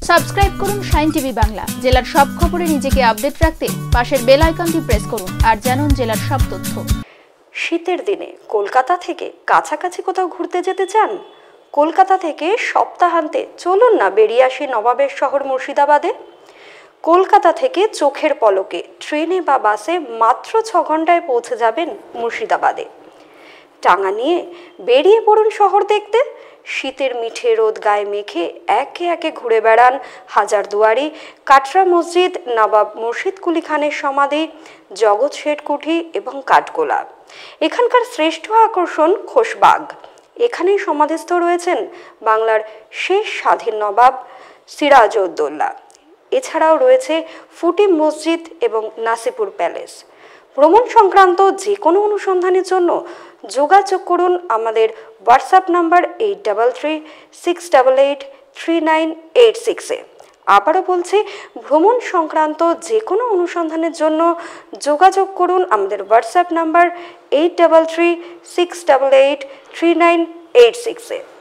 Subscribe করুন shine TV Bangla. জেলার সব খবরে নিজেকে আপডেট রাখতে পাশের বেল আইকনটি প্রেস করুন আর জানুন জেলার সব তথ্য। শীতের দিনে কলকাতা থেকে কাছাকাছি কোথাও ঘুরতে যেতে চান? কলকাতা থেকে সপ্তাহান্তে চলুন না বেরিয়ে আসি নবাবের শহর মুর্শিদাবাদে। কলকাতা থেকে চোখের পলকে ট্রেনে বা বাসে মাত্র 6 ঘন্টায় পৌঁছে যাবেন মুর্শিদাবাদে। টাঙা নিয়ে বেরিয়ে পড়ুন শহর দেখতে। শীতের মিঠে রোদ গায়ে মেখে একে একে ঘুরে বেড়ান হাজারদুয়ারি, কাটরা মসজিদ, নবাব মুর্শিদ কুলি খানের সমাধি, জগৎ শেঠ কুঠি এবং কাঠগোলা। এখানকার শ্রেষ্ঠ আকর্ষণ খোশবাগ। এখানেই সমাধিস্থ রয়েছেন বাংলার শেষ স্বাধীন নবাব সিরাজউদ্দৌলা। এছাড়াও রয়েছে ফুটি মসজিদ এবং নাসিপুর প্যালেস। ভ্রমণ সংক্রান্ত যে কোনো অনুসন্ধানের জন্য যোগাযোগ করুন আমাদের হোয়াটসঅ্যাপ নাম্বার 8336883986-এ। আবারও বলছি, ভ্রমণ সংক্রান্ত যে কোনো অনুসন্ধানের জন্য যোগাযোগ করুন আমাদের হোয়াটসঅ্যাপ নাম্বার 8336883986-এ।